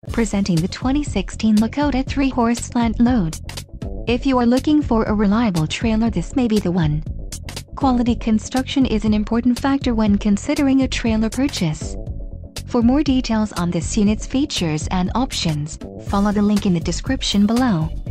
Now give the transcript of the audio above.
Presenting the 2016 LAKOTA 3-horse slant load. If you are looking for a reliable trailer, this may be the one. Quality construction is an important factor when considering a trailer purchase. For more details on this unit's features and options, follow the link in the description below.